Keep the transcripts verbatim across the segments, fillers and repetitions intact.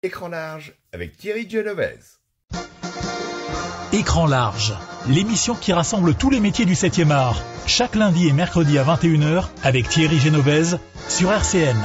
Écran large avec Thierry Genovese. Écran large, l'émission qui rassemble tous les métiers du septième art. Chaque lundi et mercredi à vingt et une heures avec Thierry Genovese sur R C N.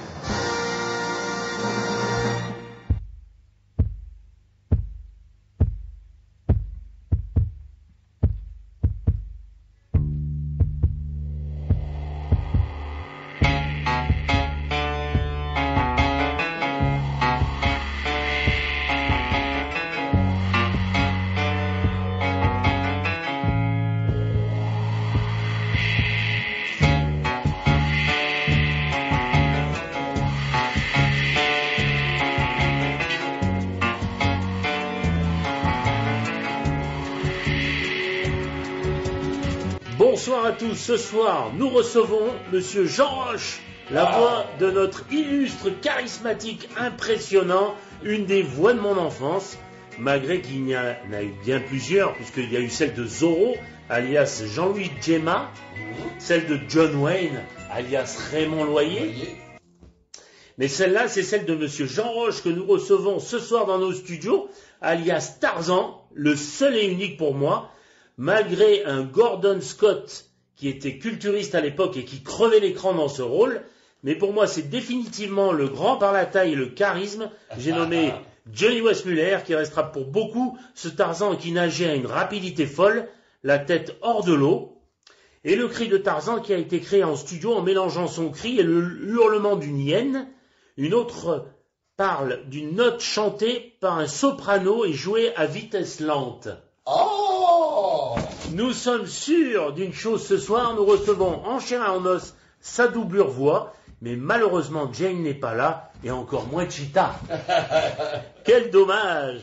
Bonsoir à tous, ce soir nous recevons Monsieur Jean Roche, la voix de notre illustre, charismatique, impressionnant, une des voix de mon enfance, malgré qu'il y en a eu bien plusieurs, puisqu'il y a eu celle de Zorro, alias Jean-Louis Djema, celle de John Wayne, alias Raymond Loyer, mais celle-là c'est celle de Monsieur Jean Roche que nous recevons ce soir dans nos studios, alias Tarzan, le seul et unique pour moi. Malgré un Gordon Scott qui était culturiste à l'époque et qui crevait l'écran dans ce rôle, mais pour moi c'est définitivement le grand par la taille et le charisme, j'ai nommé Johnny Weissmuller, qui restera pour beaucoup ce Tarzan qui nageait à une rapidité folle, la tête hors de l'eau, et le cri de Tarzan qui a été créé en studio en mélangeant son cri et le hurlement d'une hyène. Une autre parle d'une note chantée par un soprano et jouée à vitesse lente. Oh! Nous sommes sûrs d'une chose ce soir, nous recevons en chair et en os sa doublure voix, mais malheureusement Jane n'est pas là, et encore moins Cheetah. Quel dommage!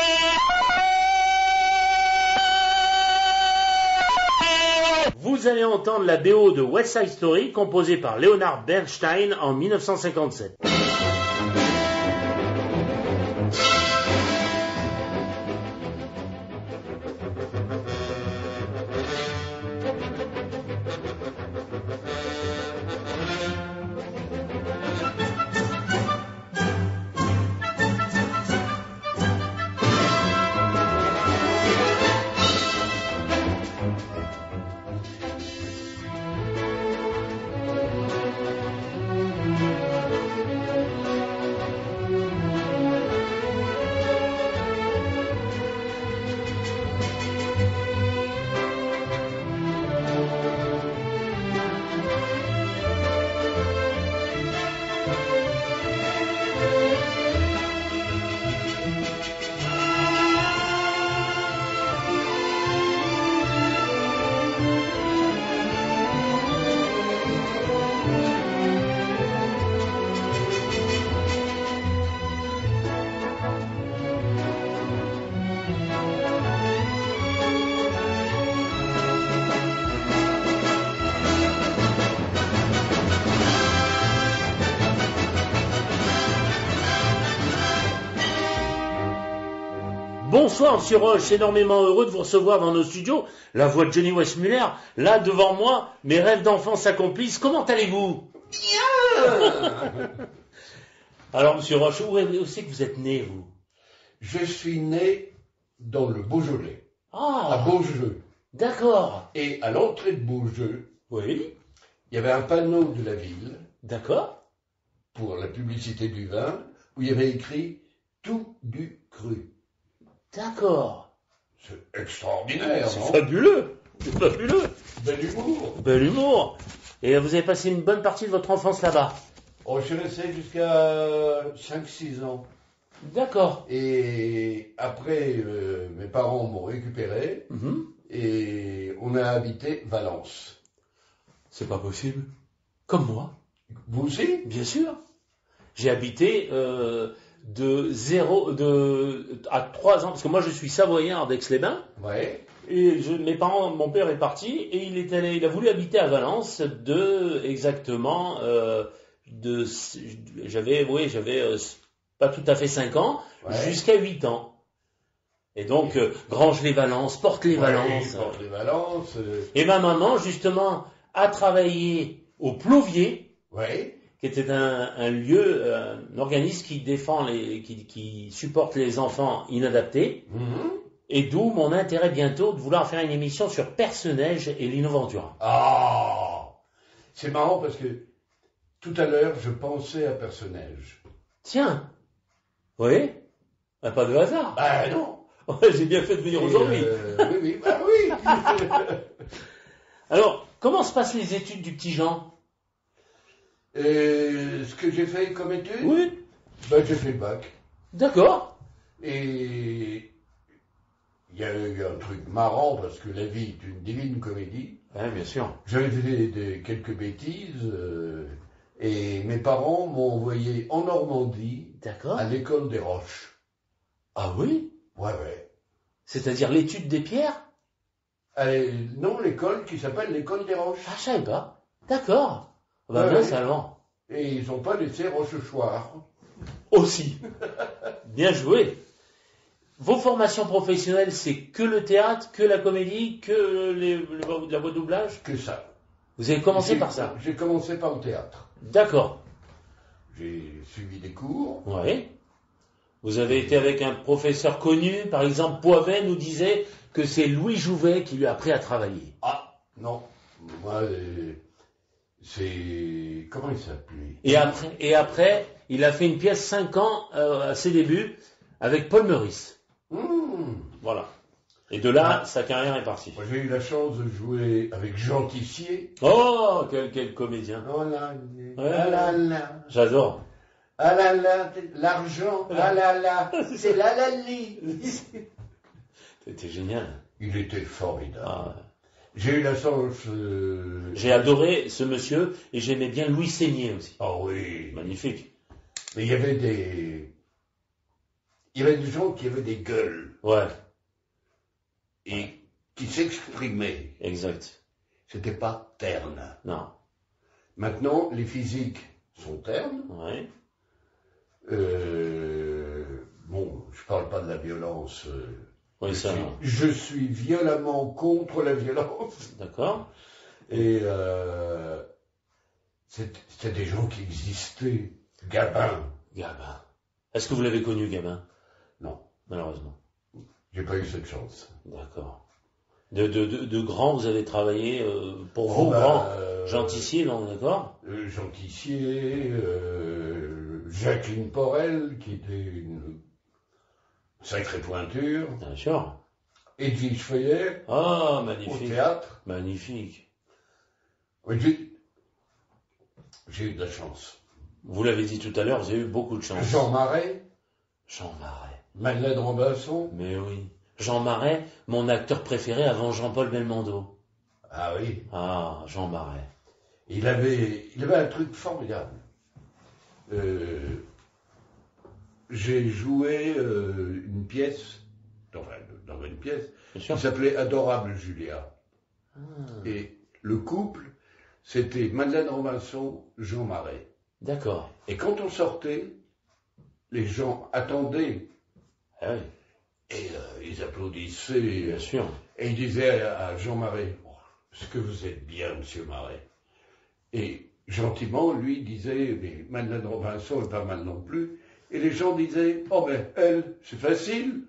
Vous allez entendre la B O de West Side Story, composée par Leonard Bernstein en mille neuf cent cinquante-sept. Bonsoir Monsieur Roche, énormément heureux de vous recevoir dans nos studios. La voix de Johnny Weissmuller, là devant moi, mes rêves d'enfant s'accomplissent. Comment allez-vous? Bien. Alors Monsieur Roche, où, où c'est que vous êtes né, vous? Je suis né dans le Beaujolais, Ah, à Beaujeu. D'accord. Et à l'entrée de Beaujeu, Oui. il y avait un panneau de la ville D'accord. pour la publicité du vin, où il y avait écrit « Tout du cru ». D'accord. C'est extraordinaire, C'est non? fabuleux. C'est fabuleux. Bel humour. Bel humour. Et vous avez passé une bonne partie de votre enfance là-bas? Oh, je suis resté jusqu'à cinq six ans. D'accord. Et après, euh, mes parents m'ont récupéré Mhm. et on a habité Valence. C'est pas possible. Comme moi. Vous aussi? Bien sûr. J'ai habité euh, de zéro de à trois ans, parce que moi je suis savoyard d'Aix-les-Bains. Ouais. Et je, mes parents, mon père est parti et il est allé, il a voulu habiter à Valence de exactement euh, de j'avais oui j'avais euh, pas tout à fait cinq ans Ouais. jusqu'à huit ans. Et donc euh, Granges-les-Valences, Portes-les-Valences. Ouais, Portes-les-Valences. Euh... Et ma maman justement a travaillé au Plovier. Ouais. qui était un, un lieu, euh, un organisme qui défend les, qui, qui supporte les enfants inadaptés, Mhm. et d'où mon intérêt bientôt de vouloir faire une émission sur Perce-Neige et l'Innoventura. Ah, c'est marrant parce que tout à l'heure, je pensais à Perce-Neige. Tiens, oui, bah, pas de hasard. Ah non. Ouais, j'ai bien fait de venir Et, aujourd'hui. euh, oui, oui, bah oui. Alors, comment se passent les études du petit Jean? Et ce que j'ai fait comme étude, Oui, bah, j'ai fait le bac. d'accord. Et il y a eu un truc marrant parce que la vie est une divine comédie. Oui, bien sûr. J'avais fait des- quelques bêtises euh, et mes parents m'ont envoyé en Normandie D'accord. à l'école des Roches. Ah oui? Ouais, ouais. C'est-à-dire l'étude des pierres? Euh, non, l'école qui s'appelle l'école des Roches. Ah, je savais pas. D'accord. Bah, Ouais, mince ouais. alors. Et ils n'ont pas laissé Rochechouart. Aussi. Bien joué. Vos formations professionnelles, c'est que le théâtre, que la comédie, que les, le- la voix de doublage? Que ça. Vous avez commencé J'ai- par ça? J'ai commencé par le théâtre. D'accord. J'ai suivi des cours. Oui. Vous avez été avec un professeur connu, par exemple, Poivet nous disait que c'est Louis Jouvet qui lui a appris à travailler. Ah, non. Moi, euh, c'est... Comment il s'appelait? Et après, et après, il a fait une pièce cinq ans euh, à ses débuts avec Paul Meurice. Mmh. Voilà. Et de là, sa carrière est partie. Moi, j'ai eu la chance de jouer avec Jean Tissier. Oh, quel, quel comédien. Oh là, Ouais. ah là là, J'adore. ah là là, l'argent, ah là là, c'est la la li. C'était génial. Il était formidable. Ah, J'ai eu la chance... euh, j'ai adoré ce monsieur et j'aimais bien Louis Seigné aussi. Ah oui. Magnifique. Mais il y avait des... Il y avait des gens qui avaient des gueules Ouais, et qui s'exprimaient. exact. C'était pas terne. Non. Maintenant, les physiques sont ternes. Ouais. Euh, bon, je parle pas de la violence. euh, Oui, je, ça. suis, je suis violemment contre la violence. D'accord. Et euh, c'est- c'était des gens qui existaient. Gabin. Gabin. Est-ce que vous l'avez connu, Gabin? Non, Malheureusement. j'ai pas eu cette chance. D'accord. De, de, de, de grand, vous avez travaillé euh, pour Oh, vous, bah, grand. euh, Jean Tissier, non, d'accord? Euh, Jean Tissier, euh, Jacqueline Porel, qui était une sacrée pointure, Bien sûr. Edwige Feuillet, Ah, au magnifique. théâtre. Magnifique. Oui, j'ai- j'ai eu de la chance. Vous l'avez dit tout à l'heure, vous avez eu beaucoup de chance. Jean Marais, Jean Marais. Madeleine Robinson. Mais oui. Jean Marais, mon acteur préféré avant Jean-Paul Belmondo. Ah oui, Ah, Jean Marais. il avait, il avait un truc formidable. Euh, j'ai joué euh, une pièce, enfin, dans une pièce, Bien sûr. qui s'appelait Adorable Julia. Ah, Et le couple, c'était Madeleine Robinson, Jean Marais. d'accord. Et quand on sortait, les gens attendaient Ah oui, et euh, ils applaudissaient. bien sûr. Et ils disaient à, à Jean Marais, oh, est-ce que vous êtes bien, monsieur Marais? Et gentiment, lui disait, mais Madeleine Robinson est pas mal non plus. Et les gens disaient, oh ben elle, c'est facile.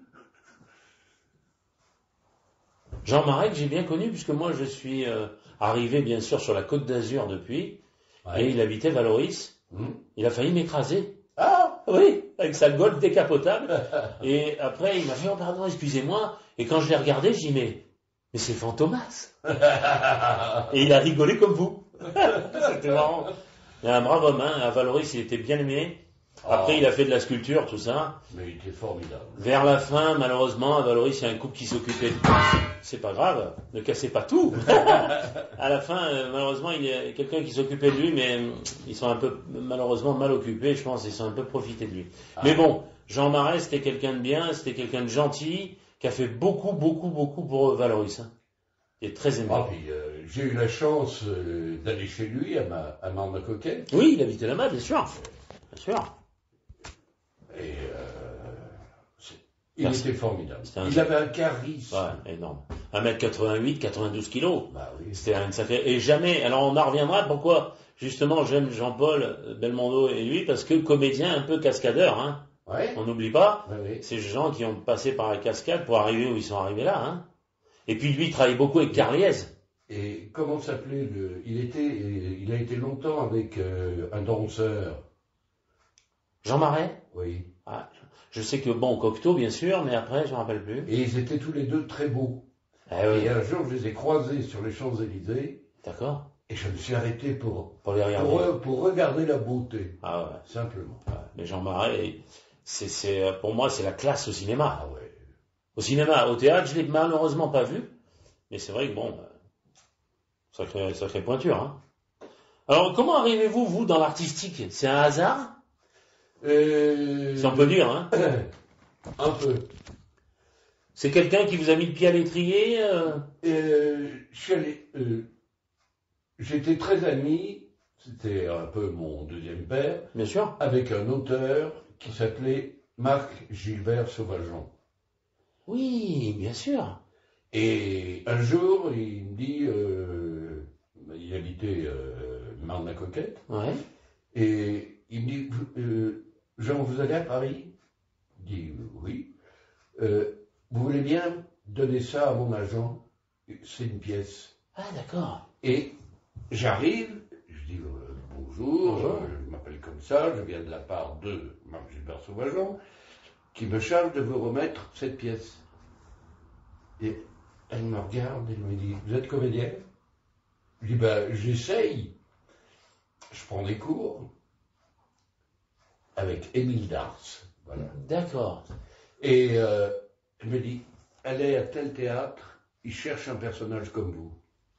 Jean Marais que j'ai bien connu puisque moi je suis euh, arrivé bien sûr sur la Côte d'Azur depuis et il habitait Valoris. Hum. Il a failli m'écraser. Ah. Oui, avec sa Golf décapotable. Et après il m'a fait oh pardon excusez-moi et quand je l'ai regardé je dis mais mais c'est Fantomas. Et il a rigolé comme vous. C'était marrant. Il y a un brave homme hein, à Valoris il était bien aimé. Après Ah. il a fait de la sculpture tout ça. Mais il était formidable. Vers la fin, malheureusement, à Valoris, il y a un couple qui s'occupait de... C'est pas grave, ne cassez pas tout. À la fin, euh, malheureusement, il y a quelqu'un qui s'occupait de lui, mais euh, ils sont un peu, malheureusement, mal occupés, je pense, ils sont un peu profités de lui. Ah. Mais bon, Jean Marais, c'était quelqu'un de bien, c'était quelqu'un de gentil, qui a fait beaucoup, beaucoup, beaucoup pour Valoris. Hein. Il est très aimé. Ah, puis, euh, j'ai eu la chance euh, d'aller chez lui à, ma, à Marne-Coquette. Oui, il habitait là-bas, bien sûr. Bien sûr. Et euh, c'est- il Merci. était formidable. C'était un- Il avait un charisme. Ouais, énorme. un mètre quatre-vingt-huit, quatre-vingt-douze kilos. Bah oui. C'était une sacrée... Et jamais, alors on en reviendra, pourquoi justement, j'aime Jean-Paul Belmondo et lui parce que comédien un peu cascadeur, hein. Ouais. On n'oublie pas, Ouais, ouais. ces gens qui ont passé par la cascade pour arriver où ils sont arrivés là, hein. Et puis lui, il travaille beaucoup avec Carliez. Et comment s'appelait le... Il était, il a été longtemps avec euh, un danseur. Jean Marais. Oui. Ah, je sais que bon, Cocteau, bien sûr, mais après, je ne me rappelle plus. Et ils étaient tous les deux très beaux. Ah oui. Et un jour, je les ai croisés sur les Champs-Élysées. D'accord. Et je me suis arrêté pour, Pour les regarder. pour, pour regarder la beauté. Ah ouais. Simplement. Ouais. Mais Jean Marais, c'est, c'est, pour moi, c'est la classe au cinéma. Ah ouais. Au cinéma, au théâtre, je l'ai malheureusement pas vu. Mais c'est vrai que bon, euh, sacrée, sacrée pointure, hein. Alors, comment arrivez-vous, vous, dans l'artistique? C'est un hasard? Euh... Si on peut dire, hein. Un peu. C'est quelqu'un qui vous a mis le pied à l'étrier euh... Euh, je suis allé, euh, j'étais très ami, c'était un peu mon deuxième père, Bien sûr. avec un auteur qui s'appelait Marc Gilbert Sauvageon. Oui, bien sûr. Et un jour, il me dit, euh, il habitait euh, Marne-la-Coquette, Ouais. et il me dit, euh, Jean, vous allez à Paris? Je dis, oui. Euh, vous voulez bien donner ça à mon agent? C'est une pièce. Ah, d'accord. Et j'arrive, je dis euh, bonjour, Bonjour. euh, je m'appelle comme ça, je viens de la part de Marc Gilbert Sauvageon, qui me charge de vous remettre cette pièce. Et elle me regarde, elle me dit, vous êtes comédien? Je dis, ben, j'essaye. Je prends des cours avec Émile Dars. Voilà. D'accord. Et euh, elle me dit, allez à tel théâtre, il cherche un personnage comme vous.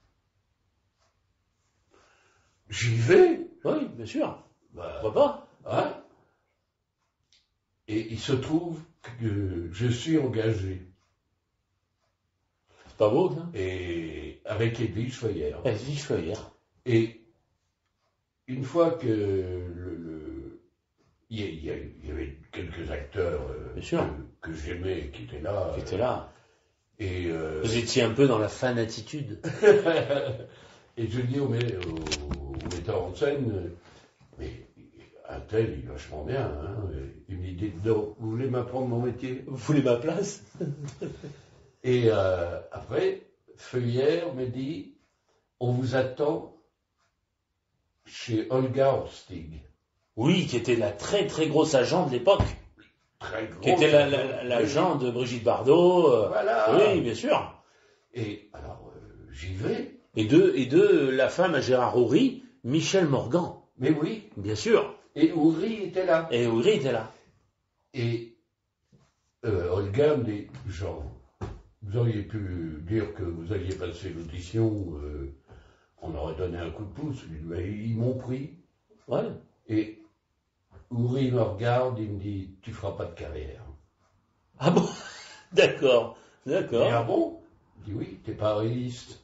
J'y vais. Oui, bien sûr. Bah, Pourquoi pas? hein? Et il se trouve que je suis engagé. C'est pas beau, ça? Et avec Edwige Feuillère. Vas-y, je fais hier. Et une fois que le, le- il, y a- il y a- il y avait quelques acteurs euh, Bien sûr. que, que j'aimais qui étaient là. Qui était là. Et, euh, Vous étiez un peu dans la fanatitude. et je dis au, mé- au- au metteur en scène, euh, mais un tel, il est vachement bien. Hein. Et il me dit, dites donc, vous voulez m'apprendre mon métier? Vous voulez ma place? Et euh, après, Feuillère me dit, on vous attend chez Olga Horstig. Oui, qui était la très très grosse agent de l'époque. Très gros. Qui était la- la- l'agent de Brigitte Bardot. euh, Voilà. Oui, bien sûr. Et alors, euh, j'y vais. Et de, et de la femme à Gérard Houry, Michel Morgan. Mais oui. Bien sûr. Et Ouri était là. Et Houry était là. Et euh, Olga me dit, Jean, vous auriez pu dire que vous alliez passer l'audition, euh, on aurait donné un coup de pouce. Je lui dis, mais ils m'ont pris. Ouais. Et Ouri me regarde, il me dit, tu feras pas de carrière. Ah bon? D'accord. Je dis, ah D'accord. bon? Je dis, oui, t'es pas réaliste.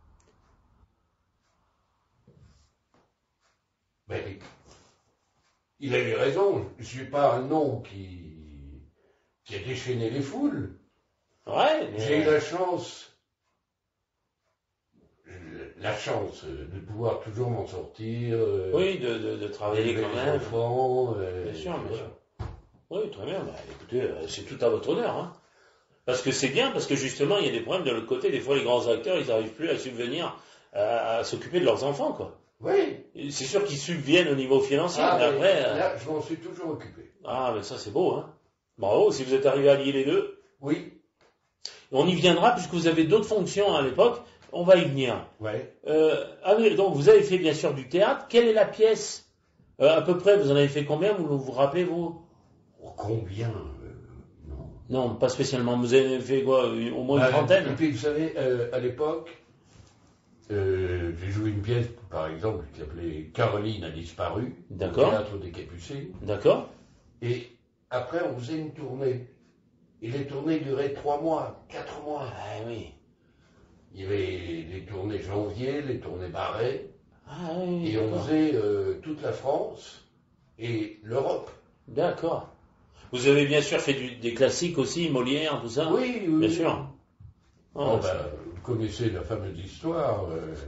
Mais il avait raison, je suis pas un nom qui, qui a déchaîné les foules. Ouais. mais- J'ai eu la chance, la chance de pouvoir toujours m'en sortir. euh, Oui, de, de, de travailler élever quand les même. enfants. euh, Bien sûr, bien voilà. sûr. Oui, très bien. Bah, écoutez, euh, c'est tout à votre honneur. Hein. Parce que c'est bien, parce que justement, il y a des problèmes de l'autre côté. Des fois, les grands acteurs, ils n'arrivent plus à subvenir, à, à s'occuper de leurs enfants, quoi. Oui. Et c'est sûr qu'ils subviennent au niveau financier, Ah, mais mais après... euh, là, je m'en suis toujours occupé. Ah, mais ça, c'est beau, hein. Bravo, si vous êtes arrivé à lier les deux. Oui. On y viendra, puisque vous avez d'autres fonctions à l'époque. On va y venir. Ouais. Euh, ah oui, donc, vous avez fait, bien sûr, du théâtre. Quelle est la pièce euh, à peu près, vous en avez fait combien? Vous vous rappelez, vous? Oh, combien euh, Non. Non, pas spécialement. Vous avez fait quoi? Au moins une Ah, trentaine? Et puis, vous savez, euh, à l'époque, euh, j'ai joué une pièce, par exemple, qui s'appelait Caroline a disparu. D'accord. Au Théâtre des Capucines. D'accord. Et après, on faisait une tournée. Et les tournées duraient trois mois, quatre mois. Ah oui. Il y avait les tournées janvier, les tournées barrées. Ah oui, Et on d'accord. faisait euh, toute la France et l'Europe. D'accord. Vous avez bien sûr fait du- des classiques aussi, Molière, tout ça? Oui, oui. Bien oui. sûr. Bon, Oh, ben, vous connaissez la fameuse histoire. euh,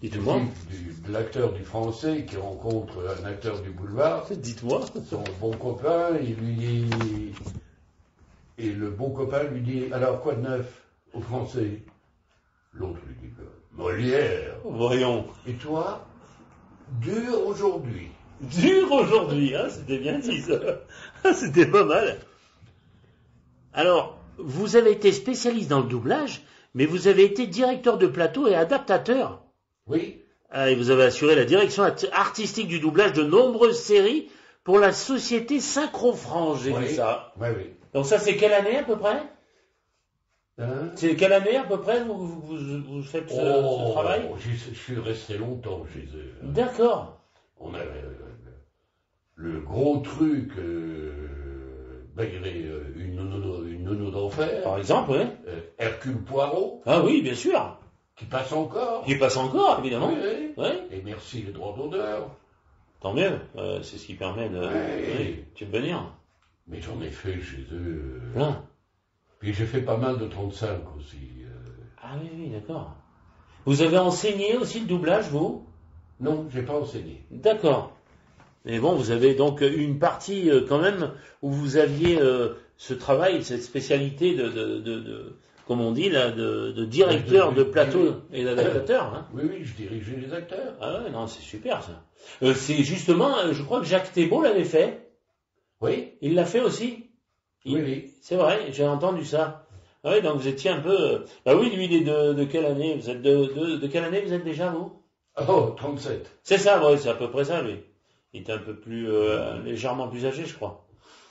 Dites-moi. Du, de l'acteur du français qui rencontre un acteur du boulevard. Dites-moi. Son bon copain, il lui dit... Et le bon copain lui dit, alors quoi de neuf au français? L'autre lui dit, Molière. Voyons. Et toi, dur aujourd'hui. Dur aujourd'hui, hein, c'était bien dit ça. C'était pas mal. Alors, vous avez été spécialiste dans le doublage, mais vous avez été directeur de plateau et adaptateur. Oui. Ah, et vous avez assuré la direction artistique du doublage de nombreuses séries pour la société Synchro-France, j'ai oui. vu ça. Oui, oui. Donc ça, c'est quelle année à peu près? Hein? C'est quelle année à peu près vous, vous, vous, vous faites ce, oh, ce travail? Je suis resté longtemps chez eux. D'accord. On avait euh, le gros truc, euh, malgré euh, une nounou, une nounou d'enfer. Par exemple, oui. Euh, Hercule Poirot. Ah oui, bien sûr. Qui passe encore. Qui passe encore, évidemment. Oui, oui. Oui. Et merci les droits d'auteur. Tant mieux. Euh, c'est ce qui permet de, oui. Oui, de venir. Mais j'en ai fait chez eux. Euh, Plein. Puis j'ai fait pas mal de trente-cinq aussi. Euh... Ah oui, oui, d'accord. Vous avez enseigné aussi le doublage, vous? Non, j'ai pas enseigné. D'accord. Mais bon, vous avez donc une partie euh, quand même où vous aviez euh, ce travail, cette spécialité de, de, de, de comme on dit là, de, de directeur de, de, de plateau et d'adaptateur. Hein. Oui, oui, je dirigeais les acteurs. Ah ouais, non, c'est super ça. Euh, c'est justement, euh, je crois que Jacques Thébault l'avait fait. Oui. Il l'a fait aussi. Il... Oui, oui. C'est vrai, j'ai entendu ça. Ah oui, donc vous étiez un peu... Bah oui, lui, il est de, de quelle année? Vous êtes de, de, de quelle année vous êtes déjà, vous? Oh, trente-sept. C'est ça, oui, c'est à peu près ça, lui. Il était un peu plus... Euh, légèrement plus âgé, je crois.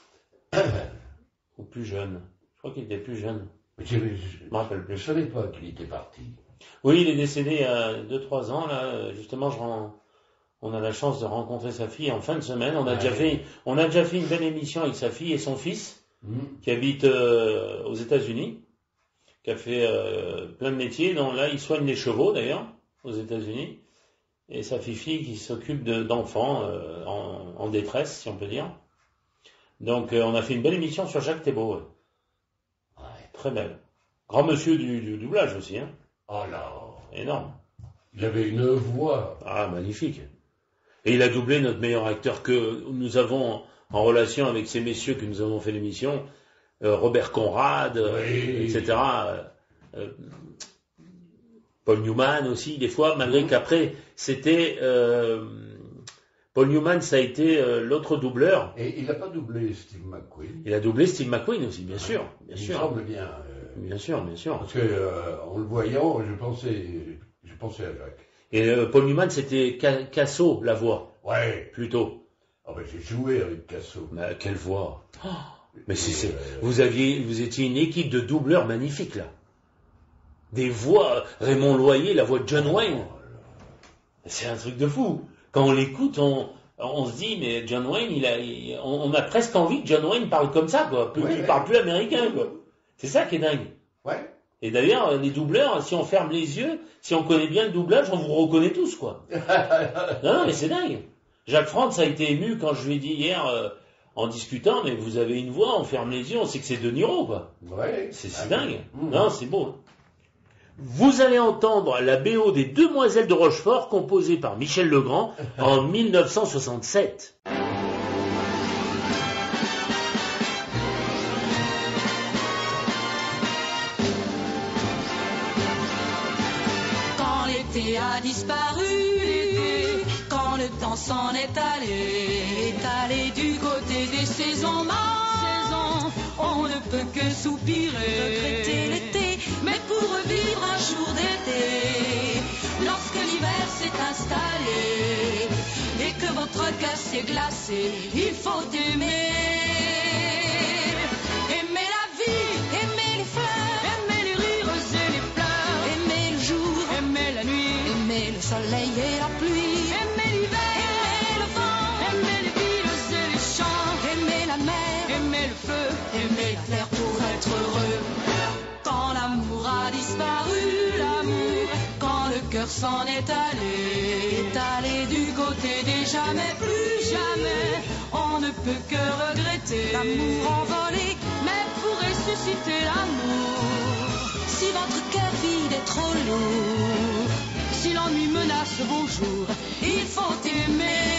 Ou plus jeune. Je crois qu'il était plus jeune. Mais je ne me rappelle plus. Je savais pas qu'il était parti. Oui, il est décédé il y a deux trois ans, là. Justement, je rends... on a la chance de rencontrer sa fille en fin de semaine. On a, ouais. déjà, fait... on a déjà fait une belle émission avec sa fille et son fils. Mmh. Qui habite euh, aux États-Unis, qui a fait euh, plein de métiers. Donc là, il soigne les chevaux d'ailleurs aux États-Unis, et sa fille qui s'occupe de, d'enfants euh, en, en détresse, si on peut dire. Donc, euh, on a fait une belle émission sur Jacques Thébault. Ouais. Ouais, très belle. Grand monsieur du, du doublage aussi, hein. Oh là. Énorme. Il avait une voix. Ah, magnifique. Et il a doublé notre meilleur acteur que nous avons en relation avec ces messieurs que nous avons fait l'émission, euh, Robert Conrad, euh, oui. et cetera. Euh, euh, Paul Newman aussi, des fois, malgré mmh. qu'après, c'était... Euh, Paul Newman, ça a été euh, l'autre doubleur. Et il n'a pas doublé Steve McQueen. Il a doublé Steve McQueen aussi, bien sûr. Bien il sûr. me semble bien. Euh, bien sûr, bien sûr. Parce que euh, en le voyant, je pensais, je pensais à Jacques. Et euh, Paul Newman, c'était Casso, la voix. Ouais. Plutôt. Ah ben j'ai joué avec Casso. Mais quelle voix. Oh, mais c'est, c'est, euh... vous aviez, vous étiez une équipe de doubleurs magnifique là. Des voix, Raymond Loyer, la voix de John Wayne. C'est un truc de fou. Quand on l'écoute, on, on se dit, mais John Wayne, il a, il, on, on a presque envie que John Wayne parle comme ça, quoi. Plus, ouais, il ouais. parle plus américain, quoi. C'est ça qui est dingue. Ouais. Et d'ailleurs, les doubleurs, si on ferme les yeux, si on connaît bien le doublage, on vous reconnaît tous, quoi. non, non, mais c'est dingue. Jacques Frantz a été ému quand je lui ai dit hier, euh, en discutant, mais vous avez une voix, on ferme les yeux, on sait que c'est De Niro, quoi. Ouais. C'est, c'est ah, dingue. Mmh. Non, c'est beau. Hein. Vous allez entendre la B O des Demoiselles de Rochefort, composée par Michel Legrand en mille neuf cent soixante-sept. Quand l'été a disparu, quand le temps s'en est allé, est allé du côté des saisons mortes, on ne peut que soupirer, regretter l'été, mais pour revivre un jour d'été, lorsque l'hiver s'est installé et que votre cœur s'est glacé, il faut aimer. Aimer la vie, aimer les fleurs, aimer les rires et les pleurs, aimer le jour, aimer la nuit, aimer le soleil et la pluie, aimer l'hiver, aimer le vent, aimer les villes et les champs, aimer la mer, aimer le feu, aimer la terre pour être heureux. Quand l'amour a disparu, l'amour, quand le cœur s'en est allé, est allé du côté des jamais, plus jamais, on ne peut que regretter l'amour envolé, mais pour ressusciter l'amour, si votre cœur vide est trop lourd, si l'ennui menace vos jours, il faut aimer.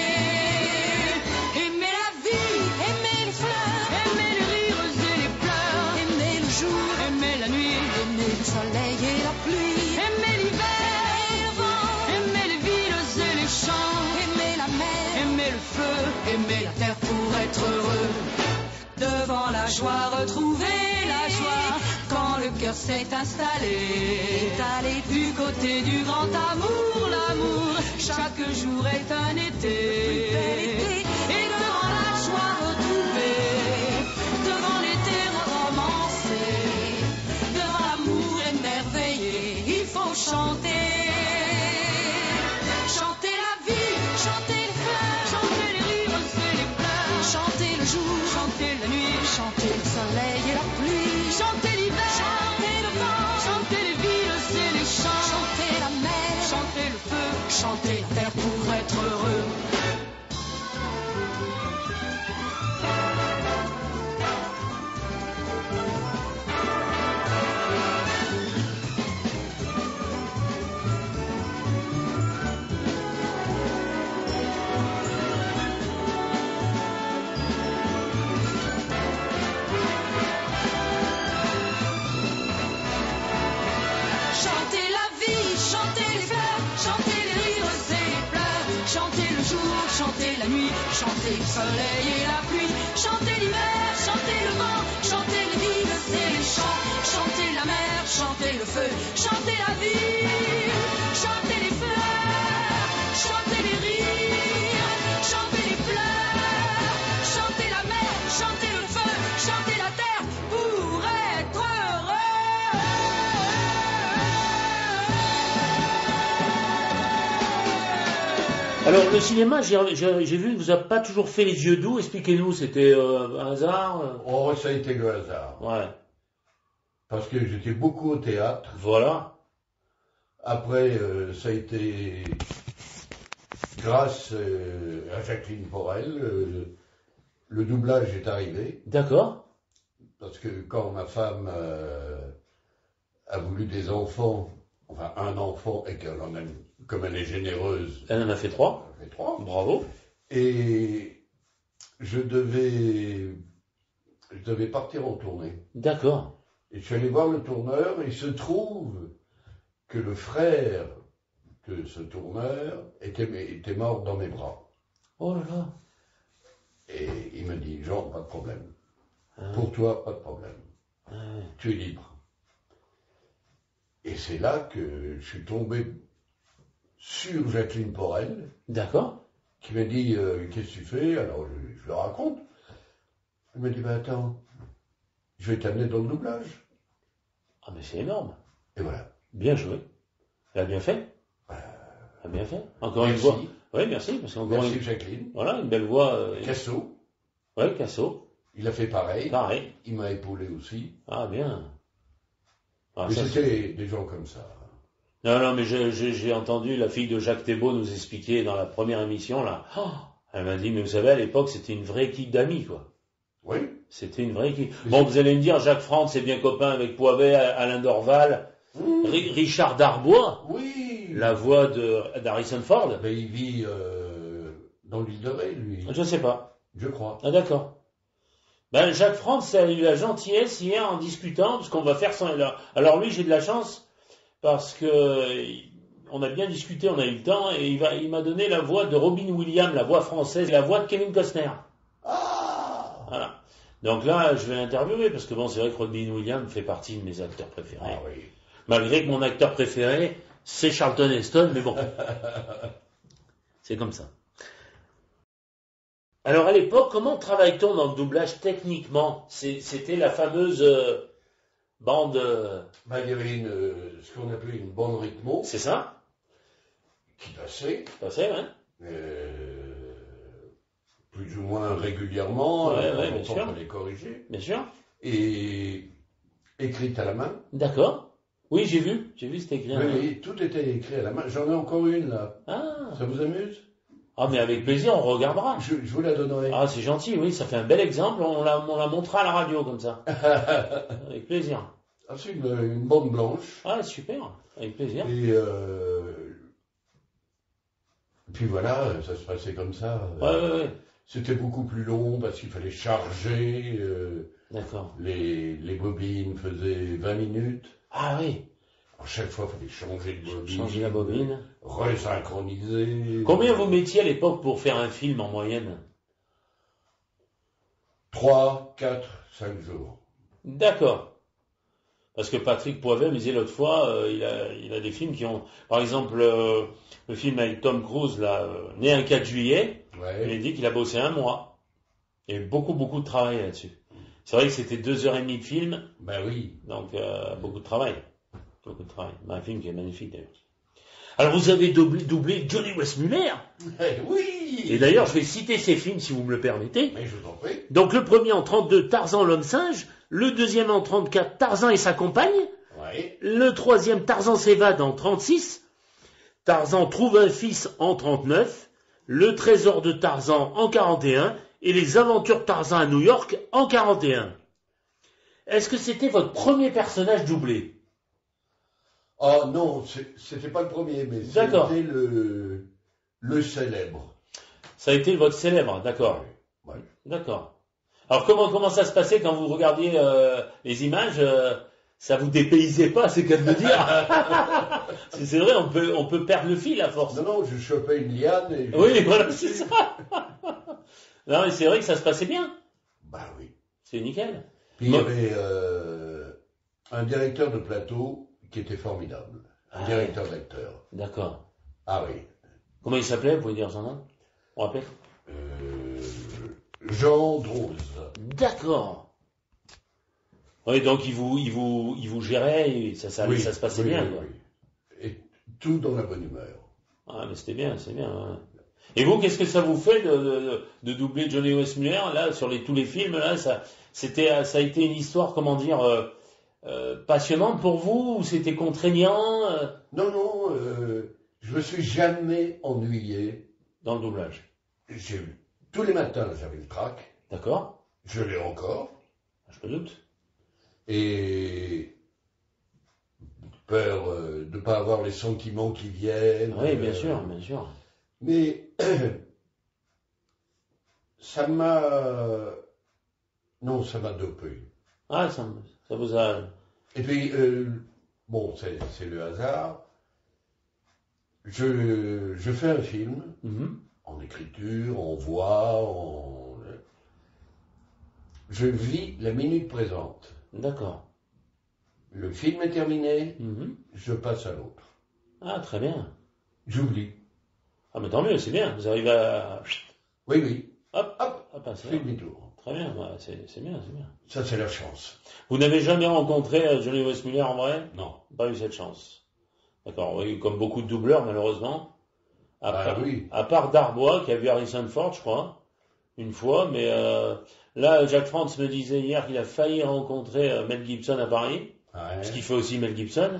Aimer la vie, aimer les fleurs, aimer les rires et les pleurs, aimer le jour, aimer la nuit, aimer le soleil et la pluie, aimer l'hiver, aimer le vent, aimer les villes et les champs, aimer la mer, aimer le feu, aimer la terre pour être heureux. Devant la joie, retrouver la joie, quand le cœur s'est installé, étalé du côté du grand amour, l'amour, chaque jour est un été. Et devant la joie retrouvée, devant l'été romancé, devant l'amour émerveillé, il faut chanter. Chanter la vie, chanter les fleurs, chanter les rires et les pleurs, chanter le jour, chanter la nuit, chanter le soleil et la pluie, chanter l'hiver, chanter le vent, chanter les villes et les champs, chanter la mer, chanter le feu, chanter la terre pour être heureux. Chanter la vie, chanter les fleurs, chanter les rires et les pleurs, chanter le jour, chanter la nuit, chanter le soleil et la pluie, chanter l'hiver, chanter le vent, chanter les villes et les champs, chanter la mer, chanter le feu, chanter la vie, chanter les fleurs, chanter les rires, chanter les pleurs, chanter la mer, chanter le feu, chanter la terre pour être heureux. Alors, le cinéma, j'ai j'ai- j'ai vu que vous n'avez pas toujours fait les yeux doux. Expliquez-nous, c'était euh, un hasard euh Oh, ça a été le hasard. Ouais, Parce que j'étais beaucoup au théâtre. voilà. Après, euh, ça a été grâce euh, à Jacqueline Porel. euh, le doublage est arrivé. D'accord. Parce que quand ma femme euh, a voulu des enfants, enfin un enfant, et qu'elle en a, comme elle est généreuse, Elle en a fait trois. elle en fait trois. Bravo. Et je devais, je devais partir en tournée. D'accord. Et je suis allé voir le tourneur, et il se trouve que le frère de ce tourneur était, était mort dans mes bras. Oh là là. Et il me dit, Jean, pas de problème. Ah, Pour toi, pas de problème. ah, ouais. Tu es libre. Et c'est là que je suis tombé sur Jacqueline Porel, D'accord. qui m'a dit, euh, qu'est-ce que tu fais? Alors je, je le raconte. Elle m'a dit, ben attends, je vais t'amener dans le doublage. Ah, mais c'est énorme. Et voilà. Bien joué. Elle a bien fait. Elle a bien fait. Encore Merci. une voix. Oui, merci. Parce qu'encore Merci une... Jacqueline. Voilà, une belle voix. Euh... Casso, Ouais, Casso. il a fait pareil. Pareil. Il m'a épaulé aussi. Ah, bien. Ah, Mais ça, c'était des gens comme ça. Non, non, mais je- je- j'ai entendu la fille de Jacques Thébault nous expliquer dans la première émission, là. Oh, elle m'a dit, mais vous savez, à l'époque, c'était une vraie équipe d'amis, quoi. Oui. C'était une vraie équipe. Mais Bon, c'est- vous allez me dire, Jacques Franck, c'est bien copain avec Poivet, Alain Dorval, Mmh. Ri- Richard Darbois, Oui. la voix de d'Harrison Ford. Ben, il vit euh, dans l'île de Ré, lui. Je sais pas. Je crois. Ah, d'accord. Ben, Jacques Franck, ça a eu la gentillesse hier en discutant, parce qu'on va faire son... Alors lui, j'ai de la chance, parce que on a bien discuté, on a eu le temps, et il va, il m'a donné la voix de Robin Williams, la voix française, et la voix de Kevin Costner. Ah. Voilà. Donc là, je vais l'interviewer, parce que bon, c'est vrai que Robin Williams fait partie de mes acteurs préférés. Ah oui. Malgré que mon acteur préféré, c'est Charlton Heston, mais bon. C'est comme ça. Alors à l'époque, comment travaille-t-on dans le doublage techniquement? C'est- C'était la fameuse euh, bande... euh, Ben, il y avait une, euh, ce qu'on appelait une bande rythmo c'est ça? qui passait Ça c'est, ouais. euh, plus ou moins régulièrement, Ouais, euh, ouais, en bien temps sûr. pour les corriger, Bien sûr. et écrite à la main. D'accord. Oui, j'ai vu. J'ai vu, c'était écrit. Oui, hein. oui, tout était écrit à la main. J'en ai encore une là. Ah. Ça vous amuse? Ah, mais avec plaisir, on regardera. je, je vous la donnerai. Ah, c'est gentil, oui, ça fait un bel exemple. On la, on la montrera à la radio comme ça. Avec plaisir. Ah, c'est une, une bande blanche. Ah, super. Avec plaisir. Et euh, puis voilà, ça se passait comme ça. Ouais, ouais, ouais. C'était beaucoup plus long parce qu'il fallait charger. Euh, D'accord. les, les bobines faisaient vingt minutes. Ah oui. À chaque fois, il fallait changer de bobine. Changer la bobine. Resynchroniser. Combien vous mettiez à l'époque pour faire un film en moyenne? Trois, quatre, cinq jours. D'accord. Parce que Patrick Poivet me disait l'autre fois, euh, il, a, il a des films qui ont... Par exemple, euh, le film avec Tom Cruise, là, euh, né un quatre juillet, Ouais. il a dit qu'il a bossé un mois. Il y a eu beaucoup, beaucoup de travail là-dessus. C'est vrai que c'était deux heures et demie de film, Ben oui. donc euh, beaucoup de travail. Beaucoup de travail. Un film qui est magnifique d'ailleurs. Alors vous avez doublé, doublé Johnny Weissmuller. Eh oui. Et d'ailleurs, je vais citer ces films si vous me le permettez. Mais je vous en prie. Donc le premier en trente-deux, Tarzan l'homme singe. Le deuxième en trente-quatre, Tarzan et sa compagne. Ouais. Le troisième, Tarzan s'évade en trente-six. Tarzan trouve un fils en trente-neuf. Le trésor de Tarzan en quarante et un. Et les aventures de Tarzan à New York en quarante et un. Est-ce que c'était votre premier personnage doublé? Oh non, c'est- c'était pas le premier, mais D'accord. c'était le, le célèbre. Ça a été votre célèbre, d'accord. Ouais. D'accord. Alors comment comment ça se passait quand vous regardiez euh, les images euh, ça vous dépaysait pas, c'est qu'à de me dire. c'est, c'est vrai, on peut on peut perdre le fil à force. Non, non, je chopais une liane et je... Oui, voilà, c'est ça. Non, mais c'est vrai que ça se passait bien. Bah oui. C'est nickel. Puis il y Moi- avait euh, un directeur de plateau qui était formidable. Un Ah. directeur d'acteur. D'accord. Ah oui. Comment il s'appelait, vous pouvez dire son nom? On rappelle? Euh, Jean Drose. D'accord. Oui, donc il vous il vous il vous gérait et ça ça, Oui, ça se passait oui, bien. oui, quoi. oui. Et tout dans la bonne humeur. Ah, mais c'était bien, c'est bien. Ouais. Et vous, qu'est-ce que ça vous fait de, de, de doubler Johnny Weissmuller là sur les, tous les films là, ça, c'était, ça a été une histoire, comment dire, euh, euh, passionnante pour vous ou c'était contraignant euh, Non, non, euh, je me suis jamais ennuyé. dans le doublage? J'ai eu tous les matins, j'avais le trac. D'accord? Je l'ai encore. Je me doute. Et peur euh, de ne pas avoir les sentiments qui viennent. Oui, bien euh, sûr, bien sûr. Mais ça m'a... Non, ça m'a dopé. Ah, ça, ça vous a... Et puis, euh, bon, c'est, c'est le hasard. Je, je fais un film, Mhm. en écriture, en voix, en... Je vis la minute présente. D'accord. Le film est terminé, Mhm. je passe à l'autre. Ah, très bien. J'oublie. Ah, mais tant mieux, c'est bien. Vous arrivez à... Oui, oui. Hop, Hop, hop, passer. je fais demi-tour. Très bien, ouais, c'est, c'est bien, c'est bien. Ça, c'est la chance. Vous n'avez jamais rencontré euh, Johnny Weissmuller en vrai? Non. Pas eu cette chance. D'accord, oui, comme beaucoup de doubleurs, malheureusement. À, Ah part, oui. à part Darbois, qui a vu Harrison Ford, je crois, une fois, mais euh, là, Jack France me disait hier qu'il a failli rencontrer euh, Mel Gibson à Paris, Ouais. ce qu'il fait aussi Mel Gibson.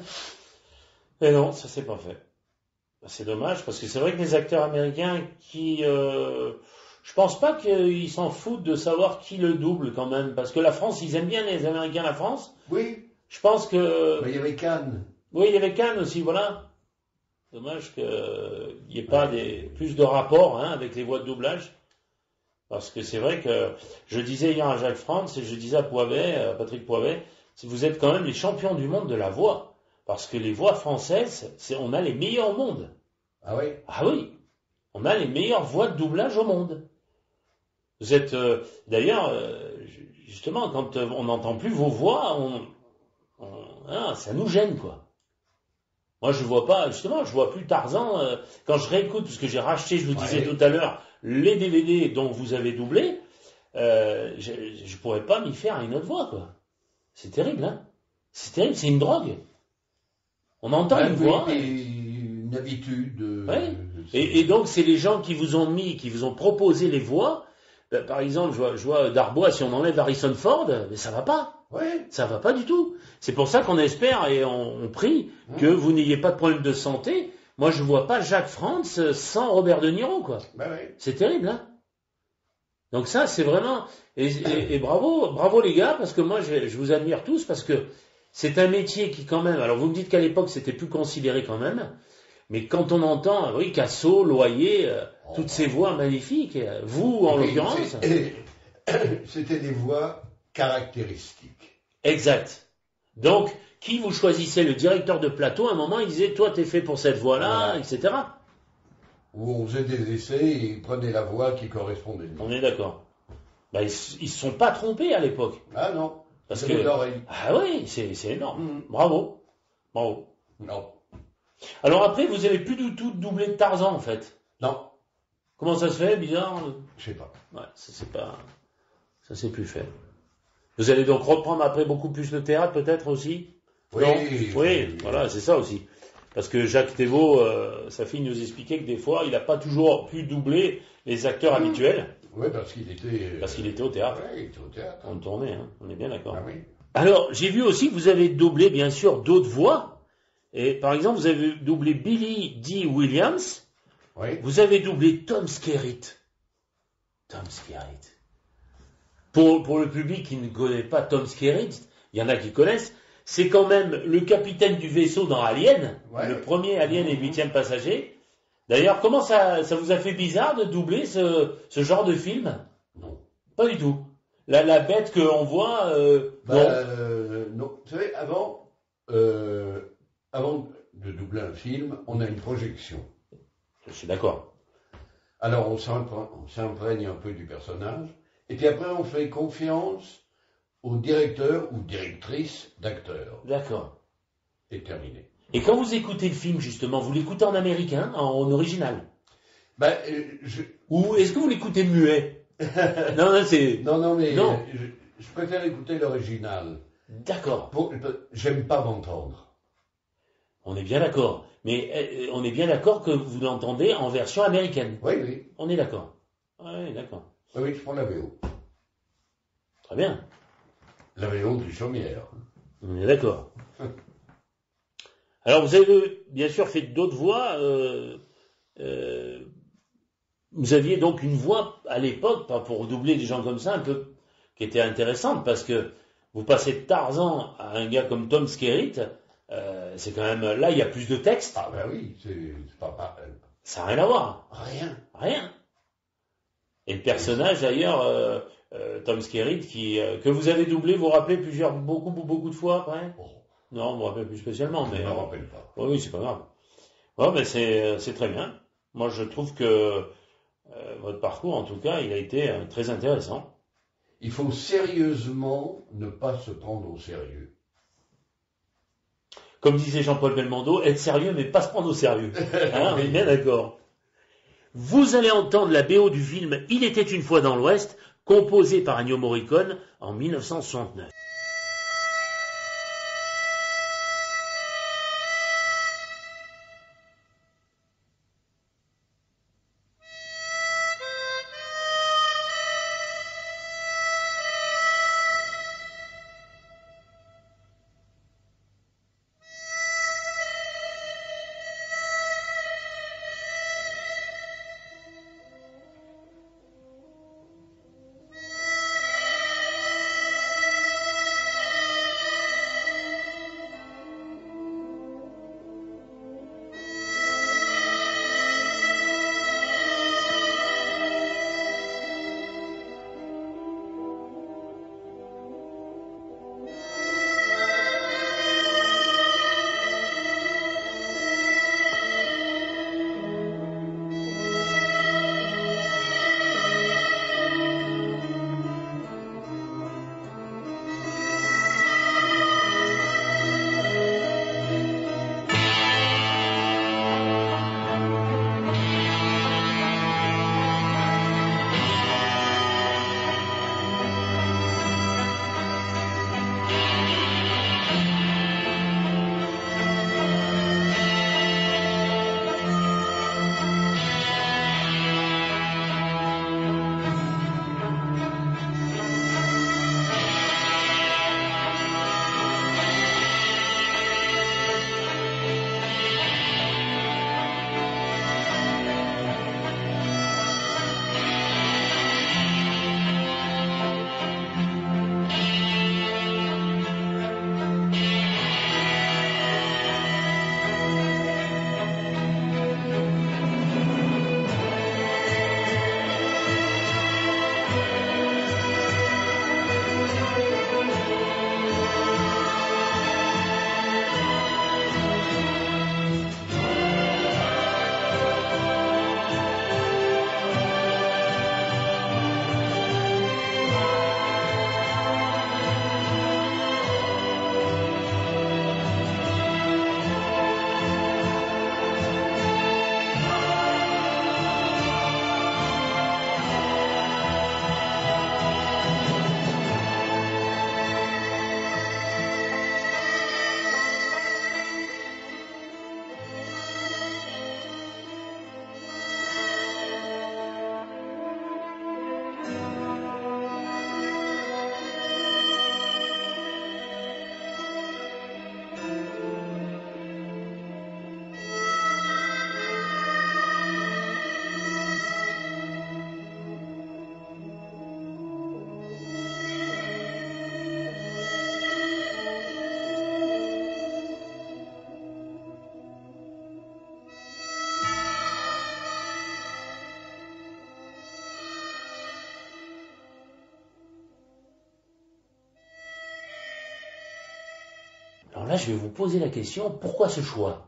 Et non, ça s'est pas fait. C'est dommage, parce que c'est vrai que les acteurs américains qui... Euh, je pense pas qu'ils s'en foutent de savoir qui le double quand même, parce que la France, ils aiment bien les Américains, la France. Oui, Je pense que... mais il y avait Cannes. Oui, il y avait Cannes aussi, voilà. Dommage qu'il n'y ait pas des, plus de rapport hein, avec les voix de doublage. Parce que c'est vrai que je disais hier à Jacques France et je disais à Poivet, à Patrick Poivet, vous êtes quand même les champions du monde de la voix. Parce que les voix françaises, c'est, on a les meilleures au monde. Ah oui. Ah oui, on a les meilleures voix de doublage au monde. Vous êtes, euh, d'ailleurs, euh, justement, quand euh, on n'entend plus vos voix, on, on, hein, ça nous gêne, quoi. Moi, je vois pas, justement, je vois plus Tarzan. Euh, quand je réécoute, parce que j'ai racheté, je vous disais Ouais. tout à l'heure, les D V D dont vous avez doublé, euh, je, je pourrais pas m'y faire à une autre voix, quoi. C'est terrible, hein. C'est terrible, c'est une drogue. On entend Ah une oui, voix. et une habitude. euh, Ouais. c'est- Et, et donc, c'est les gens qui vous ont mis, qui vous ont proposé les voix. Ben, par exemple, je vois, je vois Darbois, si on enlève Harrison Ford, mais ça va pas. Ouais. Ça va pas du tout. C'est pour ça qu'on espère et on, on prie que vous n'ayez pas de problème de santé. Moi, je vois pas Jacques France sans Robert De Niro, quoi. Bah ouais. C'est terrible, hein. Donc ça, c'est vraiment... Et, et- et bravo, bravo les gars, parce que moi, je, je vous admire tous, parce que c'est un métier qui, quand même... Alors, vous me dites qu'à l'époque, c'était plus considéré quand même, Mais quand on entend, oui, Cassot, Loyer, euh, Oh. toutes ces voix magnifiques, euh, vous en Oui, l'occurrence, c'est- C'était des voix caractéristiques. exact. Donc, qui vous choisissez, le directeur de plateau, à un moment, il disait, toi, t'es fait pour cette voix-là, Voilà. et cetera. Où on faisait des essais et ils prenaient la voix qui correspondait le On mieux. est d'accord. Bah, ils ne se sont pas trompés à l'époque. Ah non, Parce c'était que- l'oreille. Ah oui, c'est c'est énorme. Mhm. Bravo. Bravo. Non, Alors après, vous avez plus du tout doublé de Tarzan, en fait. non, Comment ça se fait, bizarre? je sais pas. Ouais, ça c'est pas, ça c'est plus fait. Vous allez donc reprendre après beaucoup plus le théâtre, peut-être aussi? Oui, Non oui, oui, oui. voilà, c'est ça aussi. Parce que Jacques Thévaux, euh, sa fille nous expliquait que des fois, il n'a pas toujours pu doubler les acteurs habituels, Oui, parce qu'il était. euh, parce qu'il était au théâtre. Ouais, il était au théâtre. On tournait, hein, on est bien d'accord. Ah oui. Alors, j'ai vu aussi que vous avez doublé, bien sûr, d'autres voix. Et par exemple, vous avez doublé Billy D. Williams, Oui. vous avez doublé Tom Skerritt. Tom Skerritt. Pour, pour le public qui ne connaît pas Tom Skerritt, il y en a qui connaissent, c'est quand même le capitaine du vaisseau dans Alien, Ouais. le premier Alien et le huitième passager. D'ailleurs, comment ça, ça vous a fait bizarre de doubler ce, ce genre de film? Non. Pas du tout. La, la bête qu'on voit, euh, Bah, non. euh, non. Vous savez, avant, euh, avant de doubler un film, on a une projection. Je suis d'accord. Alors on s'imprègne on s'imprègne un peu du personnage, et puis après on fait confiance au directeur ou directrice d'acteur. D'accord. Et terminé. Et quand vous écoutez le film, justement, vous l'écoutez en américain, en, en original? Ben, euh, je... Ou est-ce que vous l'écoutez muet? Non, non, c'est... Non, non, mais Non. euh, je, je préfère écouter l'original. D'accord. Pour- J'aime pas m'entendre. On est bien d'accord. Mais euh, on est bien d'accord que vous l'entendez en version américaine. Oui, oui. On est d'accord. Oui, d'accord. Oui, oui, je prends la V O. Très bien. La V O du Chaumière. On est d'accord. Alors, vous avez bien sûr fait d'autres voix. euh, euh, vous aviez donc une voix à l'époque, pas pour doubler des gens comme ça, un peu qui était intéressante, parce que vous passez de Tarzan à un gars comme Tom Skerritt, euh, c'est quand même... Là, il y a plus de texte. Ah ben oui, c'est c'est pas pareil. Ça n'a rien à voir. Rien. Rien. Et le personnage, d'ailleurs, euh, euh, Tom Skerritt, qui, euh, que vous avez doublé, vous vous rappelez plusieurs, beaucoup, beaucoup, beaucoup de fois après? Oh, Non, je me rappelle plus spécialement, je mais... ne me euh, rappelle pas. Oui, oui, c'est pas grave. Ouais, mais c'est, c'est très bien. Moi, je trouve que euh, votre parcours, en tout cas, il a été euh, très intéressant. Il faut sérieusement ne pas se prendre au sérieux. Comme disait Jean-Paul Belmondo, être sérieux, mais pas se prendre au sérieux. Hein, on est bien d'accord. Vous allez entendre la B O du film Il était une fois dans l'Ouest, composé par Ennio Morricone en mille neuf cent soixante-neuf. Alors là, je vais vous poser la question, pourquoi ce choix?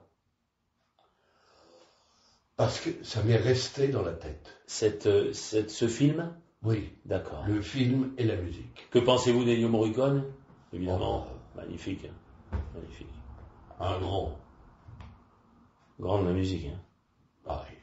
Parce que ça m'est resté dans la tête. Cette, euh, cette, ce film? Oui. D'accord. Le film et la musique. Que pensez-vous d'Ennio Morricone? Évidemment, Oh. magnifique. Hein. Magnifique. Un grand. Grande la musique. Hein. Pareil.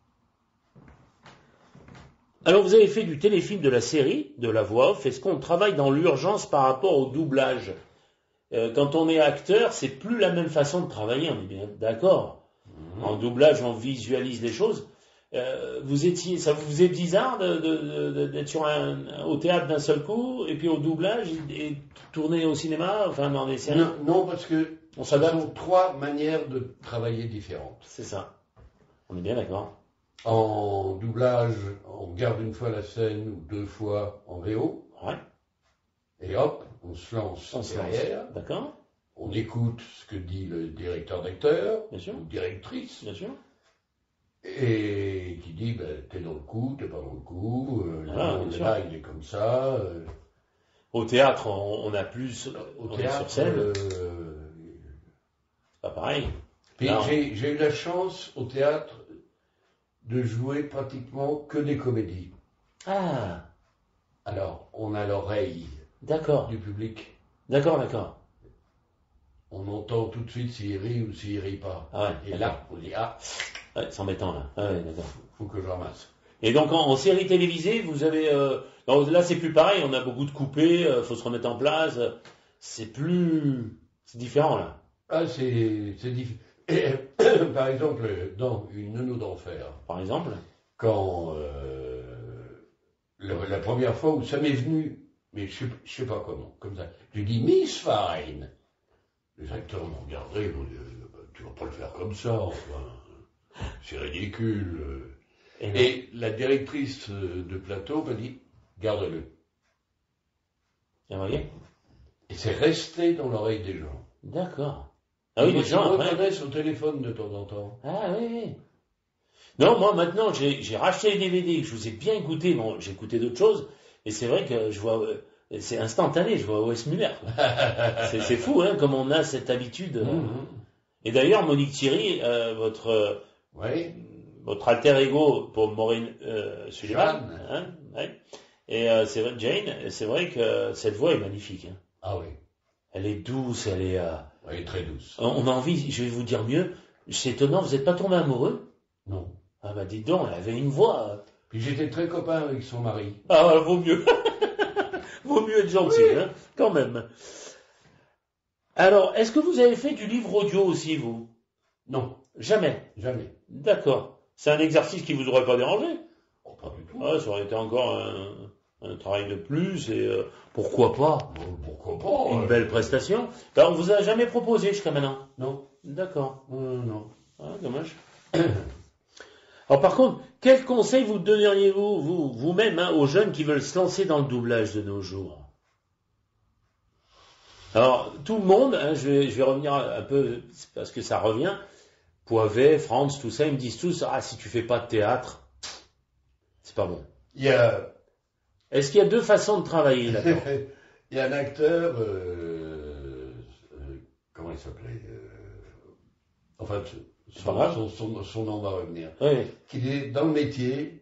Alors vous avez fait du téléfilm, de la série, de la voix off. Est-ce qu'on travaille dans l'urgence par rapport au doublage? euh, Quand on est acteur, c'est plus la même façon de travailler, on est bien d'accord. Mmh. En doublage, on visualise les choses. Euh, vous étiez, ça vous faisait bizarre de, de, de, d'être sur un, au théâtre d'un seul coup, et puis au doublage, et, et tourner au cinéma, enfin dans des séries? Non, non, parce que on ce s'adapte. sont trois manières de travailler différentes. C'est ça. On est bien d'accord. En doublage, on regarde une fois la scène ou deux fois en V O. Ouais. Et hop, on se lance On se derrière. lance. D'accord. On écoute ce que dit le directeur d'acteur, Bien sûr. ou directrice, Bien sûr. et qui dit ben, t'es dans le coup, t'es pas dans le coup, euh, Ah, non, bien là il est comme ça. Euh, Au théâtre, on, on a plus. au on théâtre, est sur scène. euh, C'est pas pareil. puis Non. j'ai, j'ai eu la chance au théâtre de jouer pratiquement que des comédies. Ah, Alors, on a l'oreille d'accord. du public. D'accord, d'accord. On entend tout de suite s'il rit ou s'il rit pas. Ah ouais, Et d'accord. là, on dit ah, Ouais, c'est embêtant là. Ah ouais, d'accord. faut que je ramasse. Et donc en, en série télévisée, vous avez. Euh, non, là, c'est plus pareil. On a beaucoup de coupés. Euh, faut se remettre en place. euh, c'est plus. C'est différent là. Ah, c'est, c'est difficile. Par exemple, dans Une nounou d'enfer, Par exemple. quand euh, la, la première fois où ça m'est venu, mais je sais, je sais pas comment, comme ça, je dis Miss Fine. Les acteurs m'ont regardé, ils m'ont dit euh, tu vas pas le faire comme ça, enfin, c'est ridicule. Et, non. Et la directrice de plateau m'a dit garde-le. Vous voyez. Et c'est resté dans l'oreille des gens. D'accord. Ah oui, Moi, les je gens. me Après. reconnaissent au téléphone de temps en temps. Ah oui, oui. Non, moi maintenant, j'ai, j'ai racheté les D V D, je vous ai bien écouté, bon, j'ai écouté d'autres choses, et c'est vrai que je vois, euh, c'est instantané, je vois Wes Muller. c'est, c'est fou, hein, comme on a cette habitude. euh. Mmh. Et d'ailleurs, Monique Thierry, euh, votre, euh, Oui. votre alter ego pour Maureen euh, Sullivan, Jane. hein, ouais. Et euh, c'est vrai, Jane, et c'est vrai que cette voix est magnifique. Hein. Ah oui. Elle est douce, elle est. Euh, Elle est très douce. on a envie, je vais vous dire mieux, c'est étonnant, vous n'êtes pas tombé amoureux? Non. Ah bah dites donc, elle avait une voix. euh, Puis j'étais très copain avec son mari. Ah, vaut mieux. Vaut mieux être gentil, Oui. hein, quand même. Alors, est-ce que vous avez fait du livre audio aussi, vous? Non, Jamais. jamais. D'accord. C'est un exercice qui vous aurait pas dérangé? Oh, pas du tout. Ah, ça aurait été encore un, un travail de plus, et euh, pourquoi pas? Bon, pourquoi pas Une euh, belle prestation. Ben, on vous a jamais proposé jusqu'à maintenant? Non, D'accord. non, non, non. Ah, dommage. Alors par contre, quel conseil vous donneriez-vous, vous, vous-même, hein, aux jeunes qui veulent se lancer dans le doublage de nos jours? Alors, tout le monde, hein, je, vais, je vais revenir un peu, parce que ça revient, Poivet, Franz, tout ça, ils me disent tous, ah, si tu fais pas de théâtre, c'est pas bon. Il y a, Est-ce qu'il y a deux façons de travailler là-dedans? il y a un acteur, euh, euh, comment il s'appelait euh, Enfin, C'est pas son, grave. son, son, son nom va revenir. Oui, Qui est dans le métier,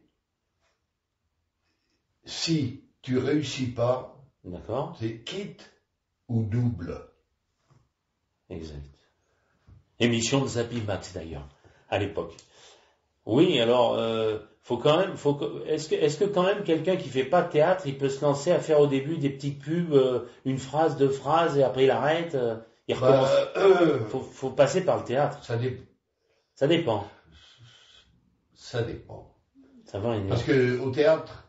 si tu réussis pas, d'accord, c'est quitte ou double. exact. Émission de Zappy Max d'ailleurs, à l'époque. Oui, alors, euh, faut quand même, faut que, est-ce que, est-ce que quand même quelqu'un qui fait pas de théâtre, il peut se lancer à faire au début des petites pubs, euh, une phrase, deux phrases, et après il arrête, euh, il recommence. Bah, euh, Faut, faut passer par le théâtre. ça, dé- Ça dépend. ça dépend. Ça va, une... Parce que au théâtre,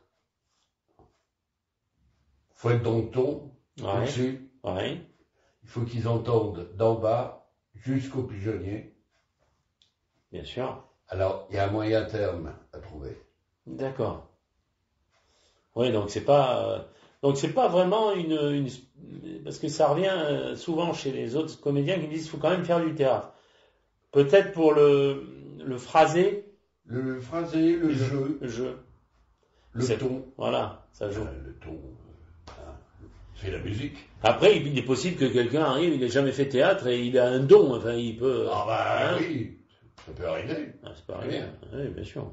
faut être dans le ton, Ouais. au-dessus. Ouais. Il faut qu'ils entendent d'en bas jusqu'au pigeonnier. Bien sûr. Alors, il y a un moyen terme à trouver. D'accord. Oui, donc c'est pas, euh, donc c'est pas vraiment une, une, parce que ça revient euh, souvent chez les autres comédiens qui me disent qu'il faut quand même faire du théâtre. Peut-être pour le, le phrasé, Le phrasé, le jeu, le jeu. le C'est- ton. Voilà, ça joue. Euh, le ton. euh, hein. fait la musique. Après, il est possible que quelqu'un arrive, il n'a jamais fait théâtre et il a un don, enfin, il peut... Ah bah hein? oui, ça peut arriver. Ah, c'est pas rien. Oui, bien sûr.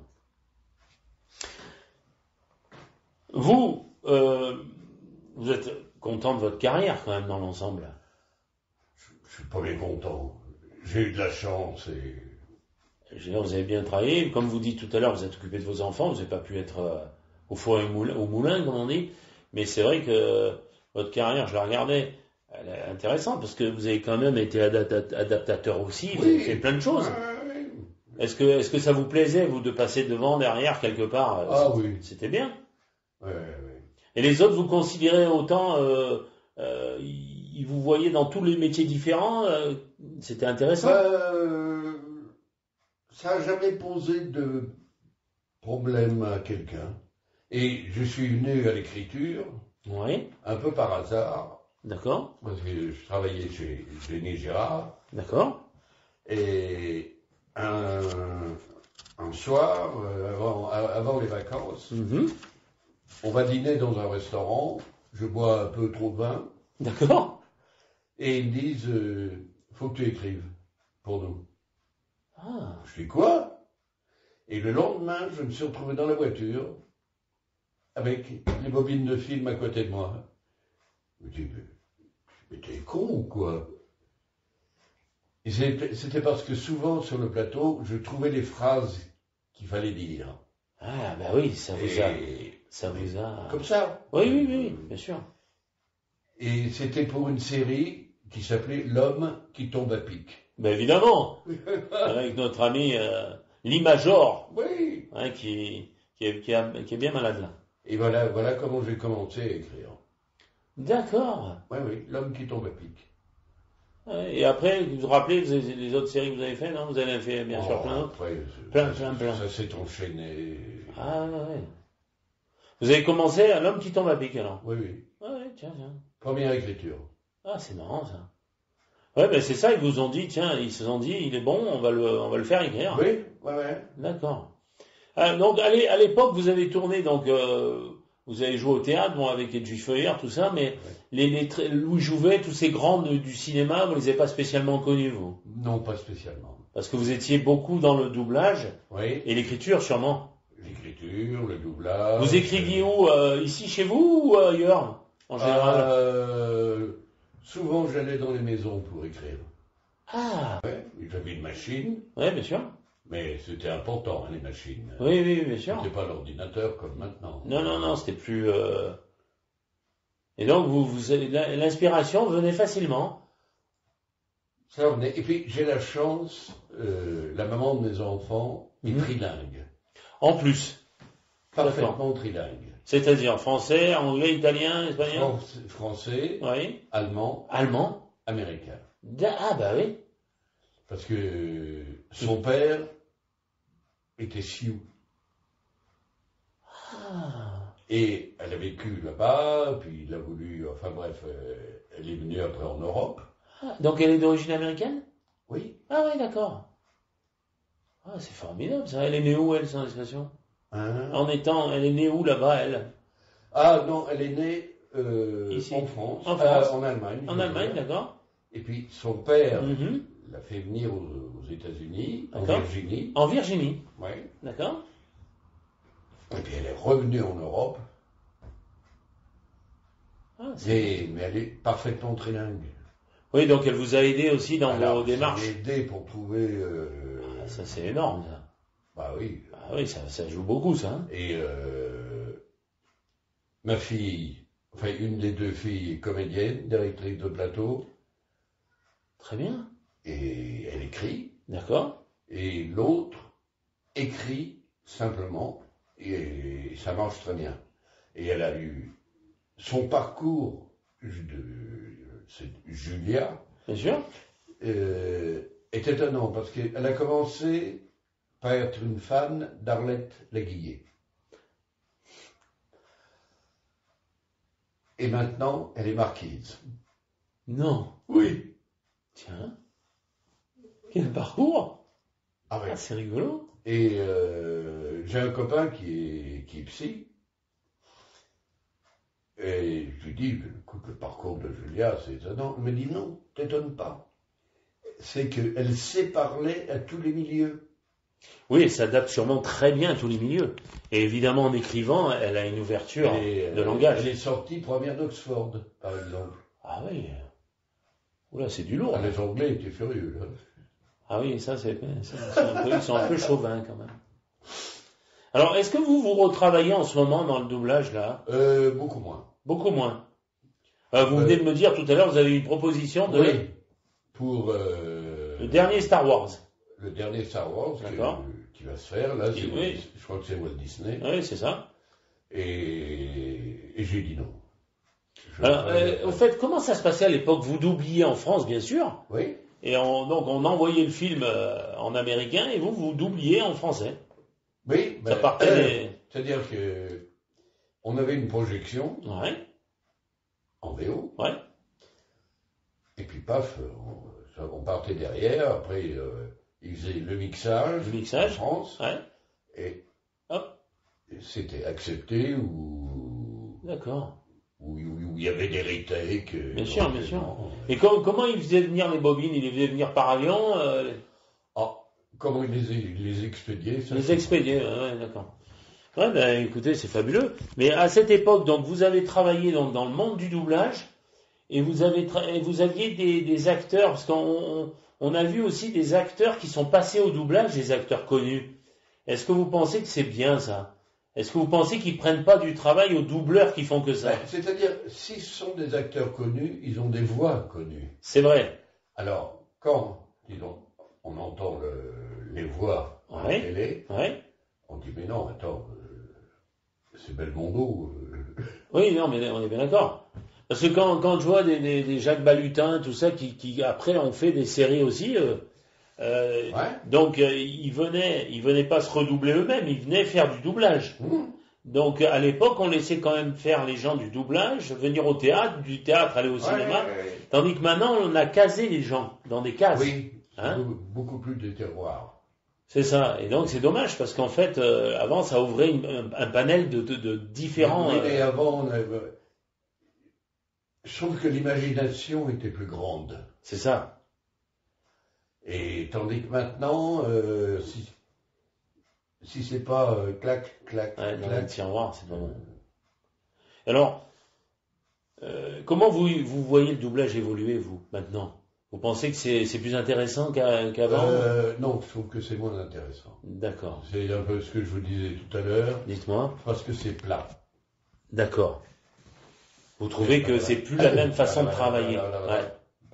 Vous, euh, vous êtes content de votre carrière quand même dans l'ensemble. Je, je suis pas bien content. J'ai eu de la chance et... Je veux dire, vous avez bien travaillé. Comme vous dites tout à l'heure, vous êtes occupé de vos enfants, vous n'avez pas pu être euh, au four et au moulin, au moulin, comme on dit. Mais c'est vrai que votre carrière, je la regardais, elle est intéressante parce que vous avez quand même été adapta- adaptateur aussi, vous Oui. avez fait plein de choses. Ah, oui. Est-ce que, est-ce que ça vous plaisait, vous, de passer devant, derrière, quelque part? euh, Ah c'était- oui. C'était bien. Ouais, ouais. Et les autres, vous considérez autant, euh, euh, ils vous voyaient dans tous les métiers différents, euh, c'était intéressant. Euh, ça n'a jamais posé de problème à quelqu'un. Et je suis venu à l'écriture, Oui, un peu par hasard, d'accord, parce que je travaillais chez Denis Girard, d'accord. et un, un soir, euh, avant, avant les vacances, Mhm. on va dîner dans un restaurant, je bois un peu trop de vin, D'accord. et ils me disent euh, faut que tu écrives pour nous. Ah, Je dis quoi? Et le lendemain, je me suis retrouvé dans la voiture avec les bobines de film à côté de moi. Je me dis, mais, mais t'es con ou quoi? Et c'était c'était parce que souvent sur le plateau, je trouvais les phrases qu'il fallait dire. ah, bah oui, ça vous a, Et ça vous a. comme ça. Oui, oui, oui, bien sûr. Et c'était pour une série qui s'appelait L'homme qui tombe à pic. Ben évidemment, avec notre ami euh, Lee Major, Oui. hein, qui, qui, est, qui, a- qui est bien malade là. Et voilà, voilà comment j'ai commencé à écrire. D'accord. Oui, oui, L'homme qui tombe à pic. Ouais, et après, vous vous rappelez vous avez- les autres séries que vous avez fait, non? Vous en avez fait bien sûr Oh, plein d'autres. après, ça- Plein, ça- plein, plein. Ça s'est enchaîné. Ah ouais. Vous avez commencé à L'homme qui tombe à pic alors. Oui, oui. Ah ouais, tiens, tiens. Première écriture. Ah, c'est marrant ça. Ouais, ben c'est ça, ils vous ont dit, tiens, ils se sont dit, il est bon, on va le, on va le faire écrire. Oui, ouais, ouais. D'accord. Ah, donc à l'é- à l'époque, vous avez tourné, donc euh, vous avez joué au théâtre, bon, avec Edwige Feuillard, tout ça, mais les, les tra- Louis Jouvet, tous ces grands de- du cinéma, vous les avez pas spécialement connus, vous, Non, pas spécialement. parce que vous étiez beaucoup dans le doublage Oui, et l'écriture, sûrement. l'écriture, le doublage. Vous écriviez où euh, ici, chez vous, ou ailleurs, en général? Euh, Souvent, j'allais dans les maisons pour écrire. Ah, Ouais, j'avais une machine, ouais, bien sûr. mais c'était important, hein, les machines. Oui, oui, bien sûr. C'était pas l'ordinateur comme maintenant. Non, non, non, c'était plus. euh, Et donc, vous, vous avez- l'inspiration venait facilement. Ça venait. Et puis, j'ai la chance, euh, la maman de mes enfants est Mhm. trilingue. En plus. Parfaitement trilingue. C'est-à-dire français, anglais, italien, espagnol. Français, français, Oui. allemand, Allemand. américain. Da- Ah, bah oui. Parce que son père était sioux. Ah. Et elle a vécu là-bas, puis il a voulu, enfin bref, euh, elle est venue après en Europe. Ah, donc, elle est d'origine américaine? Oui. Ah, oui, d'accord. Ah, c'est formidable, ça. Elle est née où, elle, sans expression? Hein? En étant. Elle est née où, là-bas, elle? Ah non, elle est née euh, Ici. en France, En France. euh, en Allemagne. En je veux Allemagne, dire. d'accord. Et puis son père Mhm. l'a fait venir aux, aux États-Unis, en D'accord. Virginie. En Virginie, Ouais. d'accord. Et puis elle est revenue en Europe, Ah, c'est- mais, mais elle est parfaitement trilingue. Oui, donc elle vous a aidé aussi dans Alors, vos démarches. ça m'a aidé pour trouver. euh, Ah, ça, c'est énorme, ça. Bah oui. Ah oui, ça, ça joue beaucoup, ça. hein. Et euh, ma fille, enfin une des deux filles est comédienne, directrice de plateau, Très bien. et elle écrit. D'accord. Et l'autre écrit simplement, et ça marche très bien. Et elle a eu son parcours de c'est Julia Bien sûr. euh, est étonnant parce qu'elle a commencé par être une fan d'Arlette Laguillet. Et maintenant, elle est marquise. Non. Oui. Tiens. Quel parcours. Ah ouais. Ah, c'est rigolo. Et euh, j'ai un copain qui est, qui est psy. Et je lui dis, écoute, le parcours de Julia, c'est étonnant. Il me dit, non, t'étonne pas. C'est qu'elle sait parler à tous les milieux. Oui, elle s'adapte sûrement très bien à tous les milieux. Et évidemment, en écrivant, elle a une ouverture Et, de euh, langage. Elle est sortie première d'Oxford, par exemple. Ah oui. Oula, c'est du lourd. Ah, les Anglais étaient furieux, là. Ah oui, ça c'est, c'est, c'est un peu, ils sont un peu chauvins quand même. Alors, est-ce que vous vous retravaillez en ce moment dans le doublage là? Euh, beaucoup moins. Beaucoup moins. Euh, vous Euh, venez de me dire tout à l'heure, vous avez eu une proposition de Oui, pour euh, le dernier Star Wars. le dernier Star Wars D'accord. qui, qui va se faire, là, c'est Oui. Walt Dis- je crois que c'est Walt Disney, Oui, c'est ça. et, et j'ai dit non. Je Alors, travaille- euh, au fait, comment ça se passait à l'époque? Vous doubliez en France, bien sûr, Oui, et on, donc on envoyait le film euh, en américain, et vous, vous doubliez en français. oui, Ça ben, partait euh, des... c'est-à-dire que on avait une projection Ouais, en V O, ouais, et puis paf, on, on partait derrière, après euh, ils faisaient le mixage, Le mixage. en France, ouais, et hop, c'était accepté ou d'accord. où où il y avait des retakes. euh, Bien sûr, bien sûr. éventuellement. Et com- comment ils faisaient venir les bobines? Ils les faisaient venir par avion euh, Ah, comment ils les, ils les expédiaient ça, Les c'est- expédier, ouais, ouais, d'accord. Ouais, ben écoutez, c'est fabuleux. Mais à cette époque, donc vous avez travaillé donc, dans le monde du doublage et vous avez tra- et vous aviez des, des acteurs, parce qu'on on, on a vu aussi des acteurs qui sont passés au doublage, des acteurs connus. Est-ce que vous pensez que c'est bien ça? Est-ce que vous pensez qu'ils prennent pas du travail aux doubleurs qui font que ça? Ben, c'est-à-dire, s'ils sont des acteurs connus, ils ont des voix connues. C'est vrai. Alors, quand, disons, on entend le- les voix à la Ouais. télé, Ouais. on dit, mais non, attends, euh, c'est Belmondo. euh. Oui, non, mais on est bien d'accord. Parce que quand, quand je vois des, des, des Jacques Balutin, tout ça, qui, qui après ont fait des séries aussi, euh, euh, Ouais. donc euh, ils venaient, ils venaient pas se redoubler eux-mêmes, ils venaient faire du doublage. Mmh. Donc à l'époque, on laissait quand même faire les gens du doublage, venir au théâtre, du théâtre aller au Ouais, cinéma, ouais, ouais. tandis que maintenant on a casé les gens dans des cases. Oui, Hein? beaucoup, beaucoup plus de terroirs. C'est ça. Et donc c'est dommage parce qu'en fait, euh, avant ça ouvrait une- un, un panel de, de, de différents. Oui, mais euh, avant, on avait- je trouve que l'imagination était plus grande. c'est ça. Et tandis que maintenant, euh, si, si c'est pas euh, clac, clac, Ouais, dans le clac, tiroir, c'est pas bon. Alors, euh, comment vous, vous voyez le doublage évoluer, vous, maintenant? Vous pensez que c'est, c'est plus intéressant qu'a- qu'avant? euh, non, je trouve que c'est moins intéressant. D'accord. C'est un peu ce que je vous disais tout à l'heure, Dites-moi. parce que c'est plat. D'accord. Vous trouvez que c'est plus la même façon de travailler? Ouais.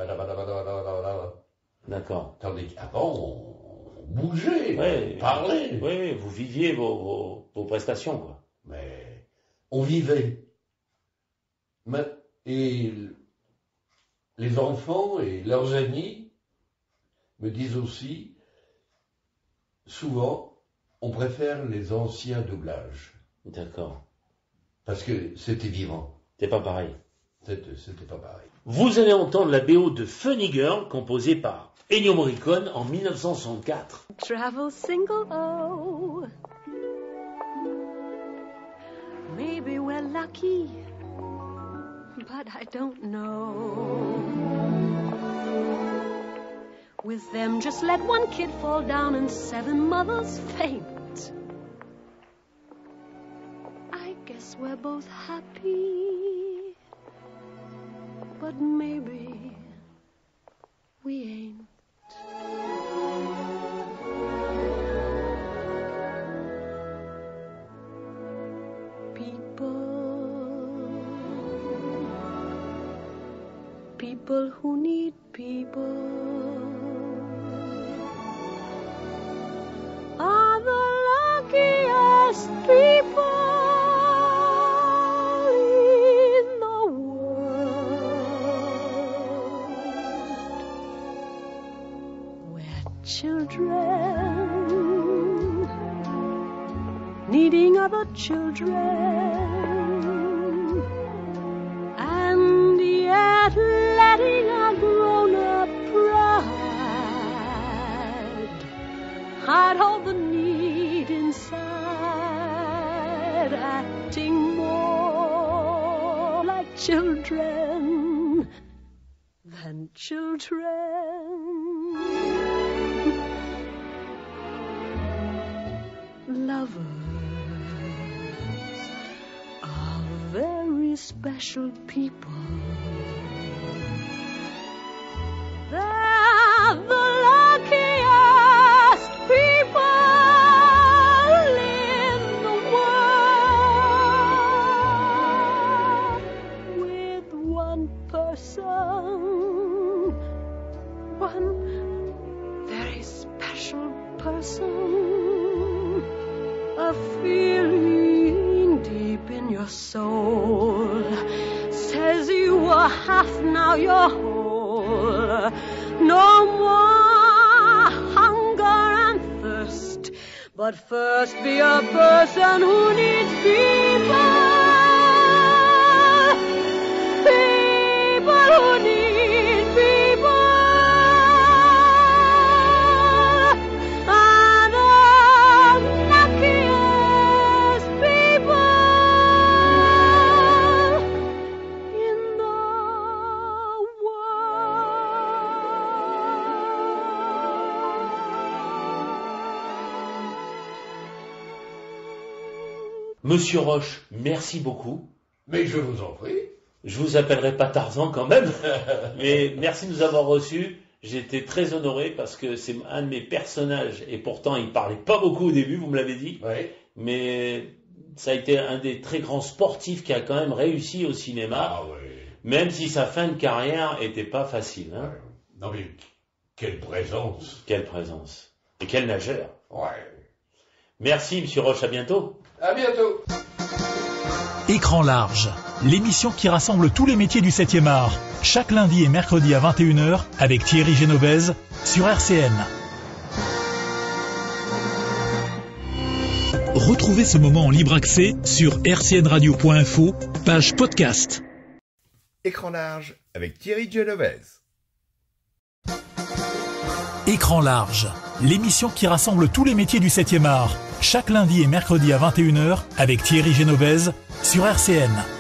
D'accord. Tandis qu'avant, on, on bougeait, Ouais. on parlait, Oui, oui, vous viviez vos, vos, vos prestations, quoi. mais on vivait. Mais- Et les enfants et leurs amis me disent aussi, souvent, on préfère les anciens doublages, D'accord. parce que c'était vivant. C'est pas pareil. C'était c'était pas pareil. Vous allez entendre la B O de Funny Girl, composée par Ennio Morricone en mille neuf cent soixante-quatre. Travel single, oh. Maybe we're lucky, but I don't know. With them, just let one kid fall down and seven mothers faint. I guess we're both happy, but maybe we ain't. People who need people are the luckiest people in the world. We're children needing other children, and yet letting our grown-up pride hide all the need inside, acting more children than children. Lovers are very special people. They're the luckiest people in the world. With one person, one very special person, a feeling deep in your soul says you are half, now you're whole. No more hunger and thirst, but first be a person who needs people. People who need people. Are the luckiest people in the Monsieur Roche, merci beaucoup. Mais je vous en prie. Je vous appellerai pas Tarzan quand même, mais merci de nous avoir reçus. J'étais très honoré parce que c'est un de mes personnages et pourtant il parlait pas beaucoup au début, vous me l'avez dit. Oui. Mais ça a été un des très grands sportifs qui a quand même réussi au cinéma, Ah oui. même si sa fin de carrière était pas facile. Hein. Ouais. Non mais quelle présence. Quelle présence et quel nageur. Ouais. Merci Monsieur Roche, à bientôt. À bientôt. Écran large, l'émission qui rassemble tous les métiers du septième art, chaque lundi et mercredi à vingt et une heures avec Thierry Genovese sur R C N. Retrouvez ce moment en libre accès sur r c n radio point info, page podcast. Écran large avec Thierry Genovese. Écran large, l'émission qui rassemble tous les métiers du septième art, chaque lundi et mercredi à vingt et une heures avec Thierry Genovese sur R C N.